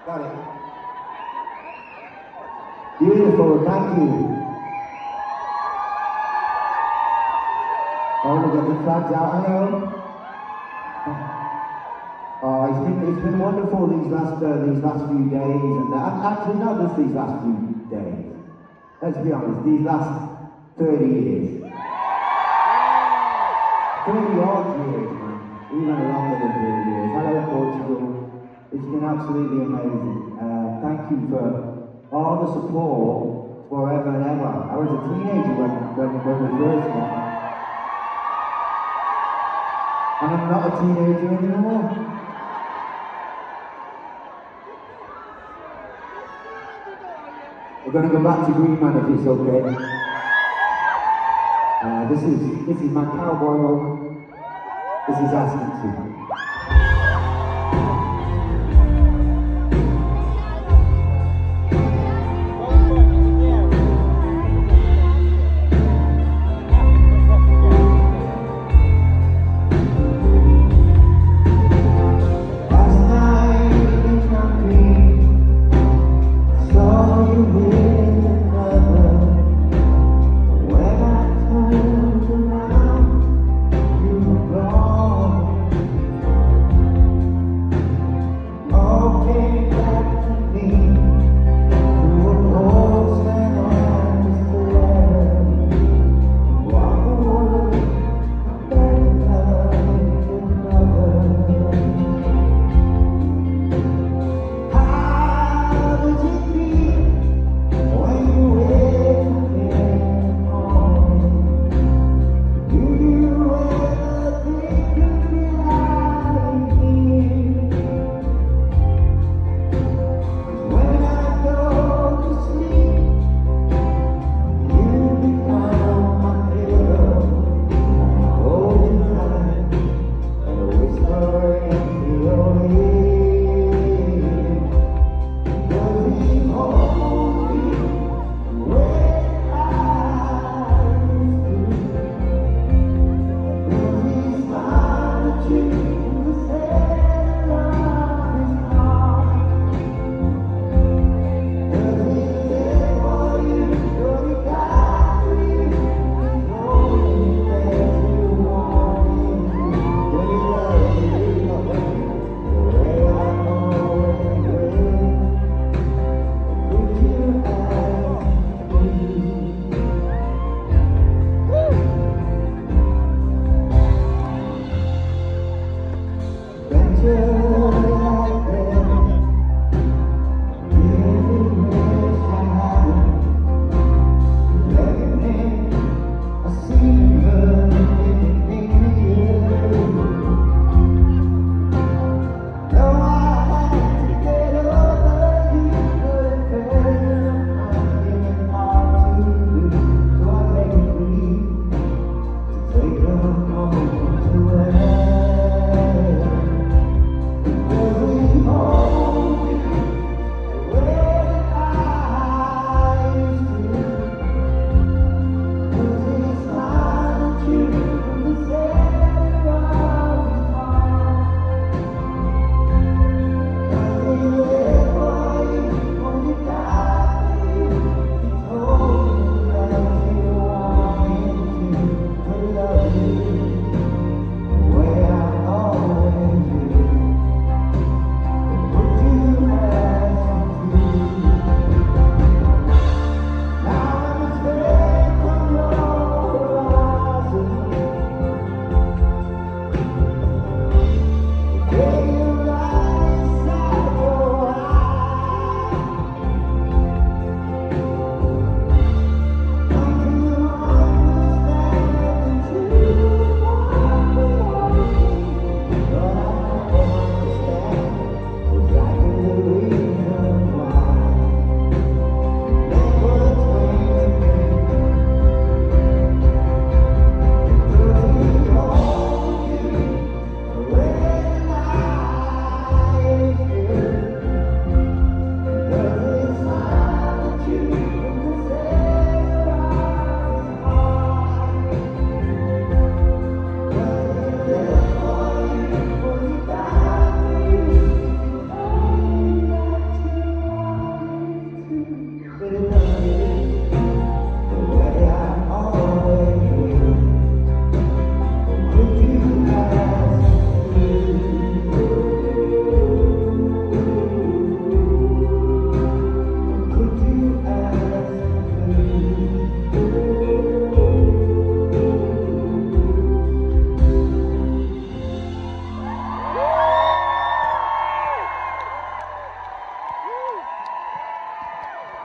Got it. Beautiful, thank you. Oh, we got the flags out, hello. Oh, it's been wonderful these last few days, and actually not just these last few days. Let's be honest, these last 30 years. 30 odd years, man. Even longer than 30 years. Hello, Portugal. It's been absolutely amazing. Thank you for all the support forever and ever. I was a teenager when we first met. And I'm not a teenager anymore. We're going to go back to Green Man if it's okay. This is my cowboy Owen. This is asking to. it,